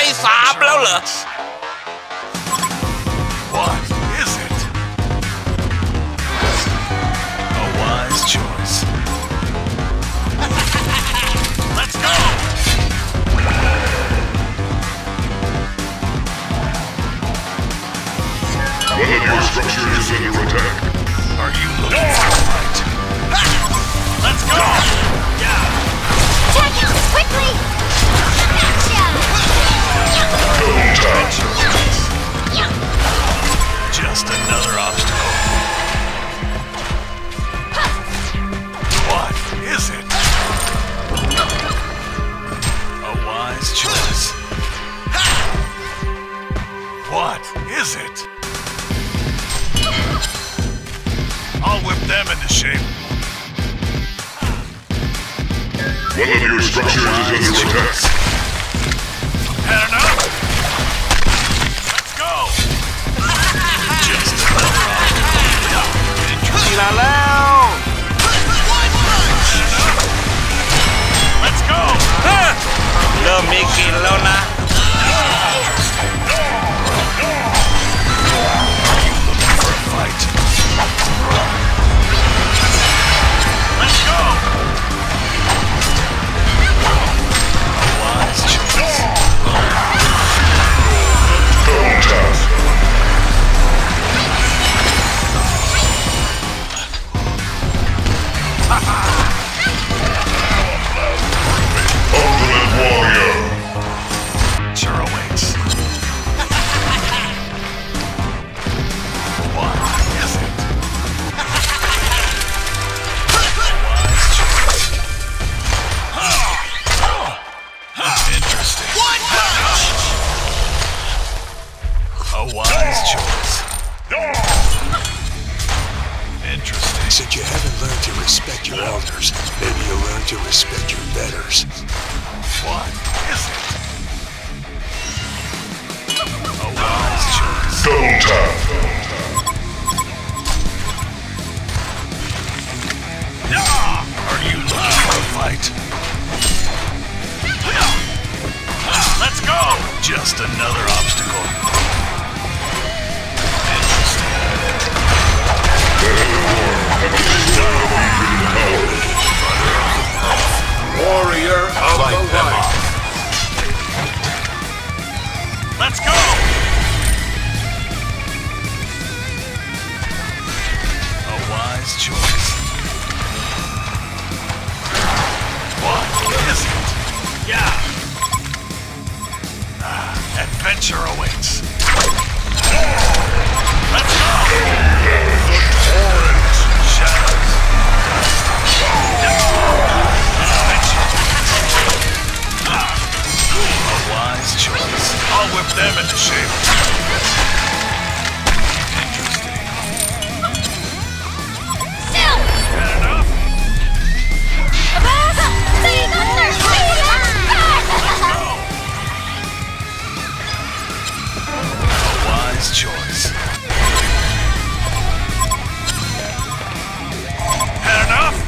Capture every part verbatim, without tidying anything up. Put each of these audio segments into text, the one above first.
สามแล้วเหรอ What is it? A wise choice. Let's go! One of your structures is under attack. Are you looking for a fight? Let's go! Yeah! Check out quickly! Just another obstacle. What is it? A wise choice. What is it? I'll whip them into shape. One of your structures is under attack. Had enough? Let's go! Just another obstacle. ทีละแล้ว Let's go! เฮ้ยเริ่มมีกลิ่นแล้วนะ For a fight. Let's go! A wise choice. Double tap. Ultimate warrior. Sure awaits. What is it? Wise choice. Interesting. A wise choice. Interesting. Since you haven't learned to respect your elders, maybe you'll learn to respect your betters. What is it? A wise choice. Double tap. Are you looking for a fight? Let's go! Just another obstacle. Warrior of the light. Let's go! A wise choice. What is it? Yeah. Ah, adventure awaits. Let's go! Shadows. A wise choice. I'll whip them into shape. Interesting. Still! Had enough? A wise choice. Had enough?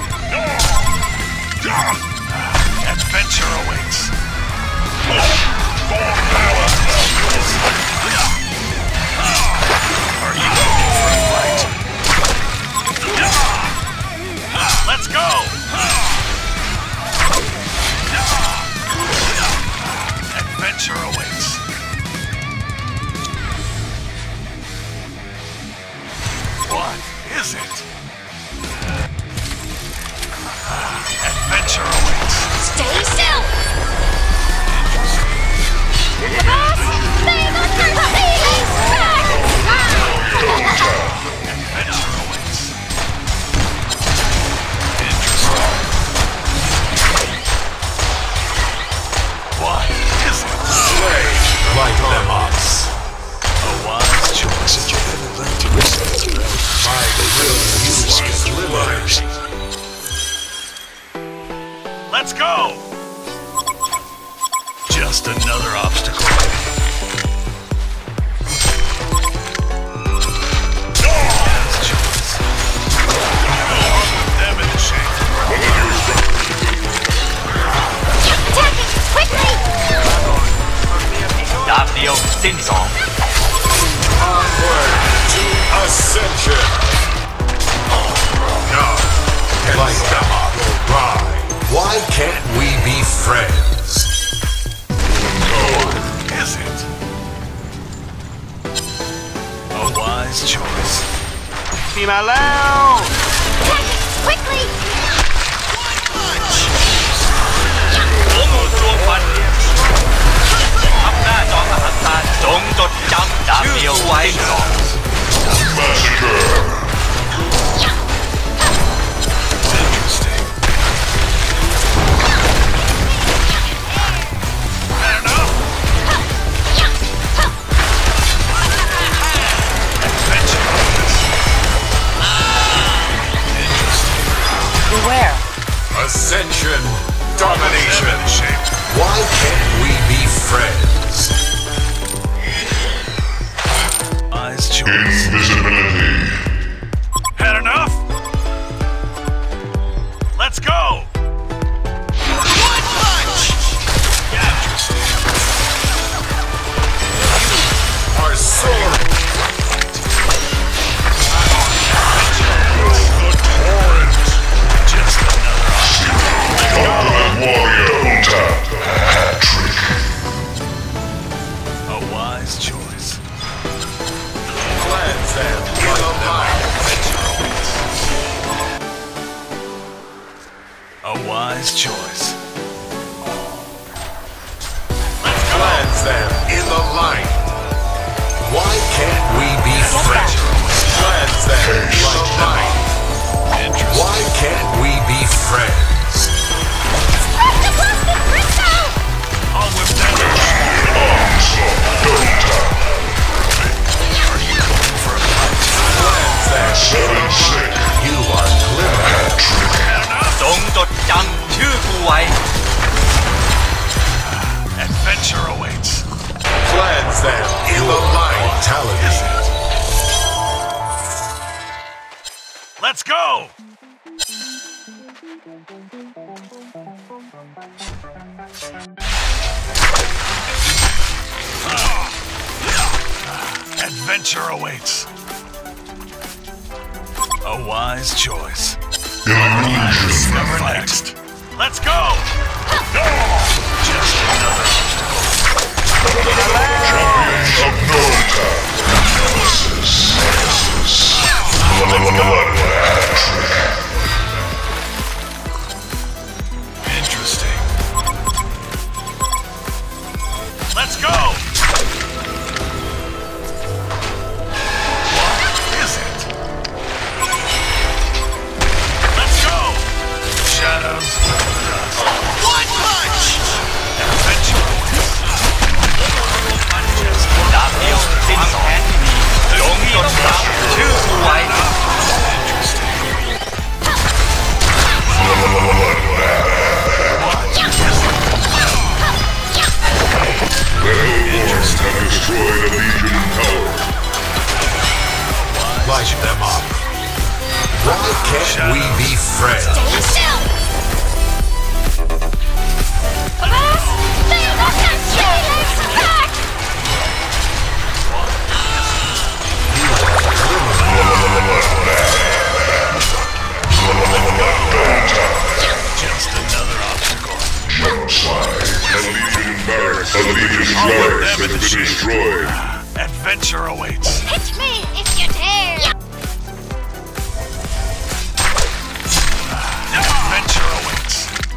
Adventure awaits. Are you looking for a fight? Let's go! Adventure awaits. What is it? Adventure awaits. Stay still! Adventure awaits. Interesting. What is it? Light them up. A wise choice. Since you haven't learned to respect your elders, maybe you'll learn to respect your betters. Let's go! Just another obstacle. Wise choice. I'll put them in the shape. Attack it quickly! สิ้นสอง Onward to ascension. No. Light them up. Ride. Why can't we be friends? Is it? A wise choice. นี่มาแล้ว Attack it quickly! หัวงูรวมฟันทับหน้าจอมหันตาจงจดจำดาบเดียวไว้ Massacre. Interesting. Beware. Ascension. Domination. Why can't we be friends? Wise choice. Invisibility. Had enough? Let's go! One punch! Interesting. Our sword. The torrent. Just another Ultimate Warrior Ulta. Hat trick. A wise choice. Cleanse them in the light. A wise choice. Let's cleanse them in the light. Why can't we be friends? Cleanse them like night. Why can't we be friends? Press the plastic crystal! I'll whip that. Onslaught. Double tap. For a fight. Cleanse them. Seven sick. You are clever. Hat trick. จงจดจำชื่อกูไว้ Adventure awaits. Cleanse them in the light. Vitality. Let's go. Adventure awaits. A wise choice. Illusion. Never next. Let's go! Just another Champions of Norta. Nemesis. Nemesis. Blood hat trick. interesting. Let's go! What is it? Let's go! Shadows. One punch! Adventure. ดาบเดียวสิ้นสองจงจดจำชื่อกูไว้ The Hellborns have destroyed a Legion tower. Light them up. Why can't we be friends? Stay still! Alas! They will not kill us back! Just another obstacle. Genocide. A Legion barracks. A Legion barracks has been destroyed. Adventure awaits. Hit me if you dare! Adventure awaits.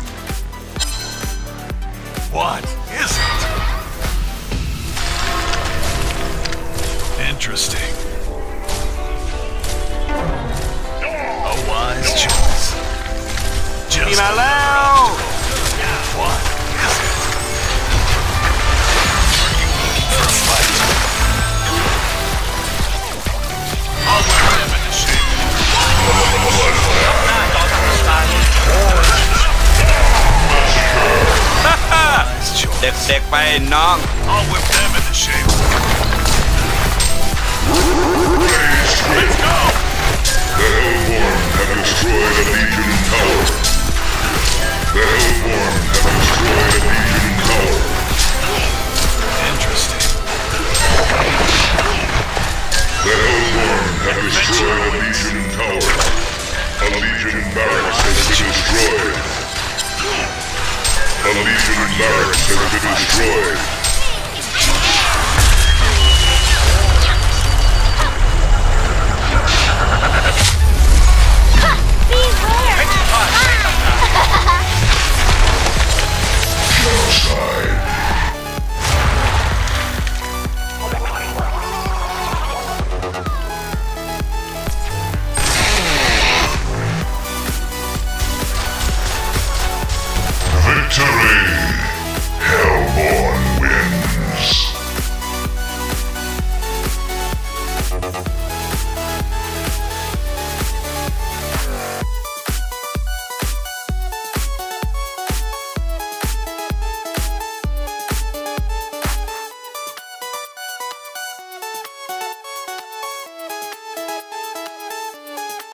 What is it? Interesting. A wise choice. Just นี่มาแล้ว what is it? For a fight. I'll wear them in the shape. หน้าจอทำการ Wise choice. เด็กๆไปน้อง I'll whip them into shape. Let's go! The Hellborn have destroyed a Legion tower. The Hellborn have destroyed a Legion tower. Interesting. destroyed a Legion tower. A Legion barracks has been destroyed. A Legion barracks has been destroyed. Genocide. Victory!